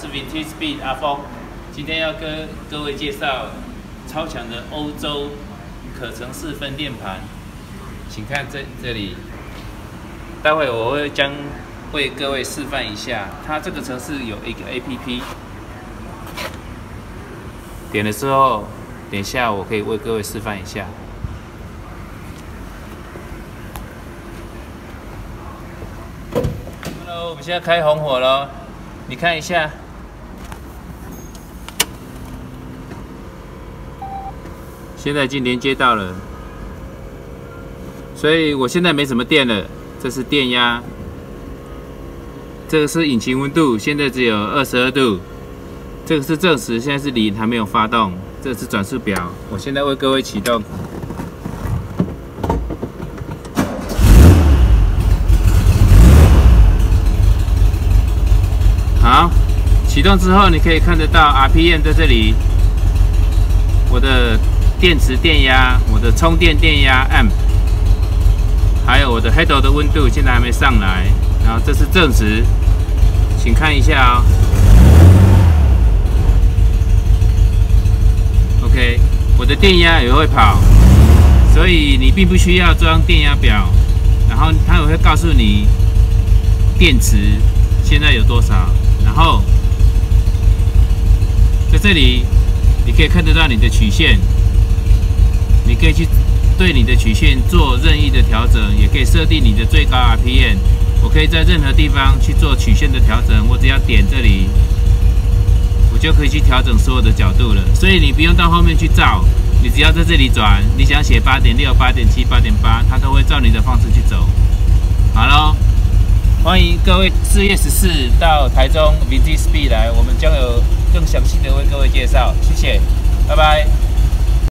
是 VW Speed 阿峰，今天要跟各位介绍超强的欧洲可程式分电盘，请看这里，待会我会将为各位示范一下，它这个程式有一个 APP， 点的时候，等一下我可以为各位示范一下。 我们现在开红火了，你看一下，现在已经连接到了，所以我现在没什么电了。这是电压，这个是引擎温度，现在只有22度。这个是正时，现在是0，还没有发动。这是转速表，我现在为各位启动。 好，启动之后，你可以看得到 RPM 在这里，我的电池电压、我的充电电压 amp， 还有我的 header 的温度，现在还没上来。然后这是正时，请看一下哦。OK， 我的电压也会跑，所以你并不需要装电压表，然后它也会告诉你电池现在有多少。 然后在这里，你可以看得到你的曲线，你可以去对你的曲线做任意的调整，也可以设定你的最高 RPM。我可以在任何地方去做曲线的调整，我只要点这里，我就可以去调整所有的角度了。所以你不用到后面去照，你只要在这里转，你想写8.6、8.7、8.8，它都会照你的方式去走。好咯。 欢迎各位4月14到台中VW Speed来，我们将有更详细的为各位介绍。谢谢，拜拜。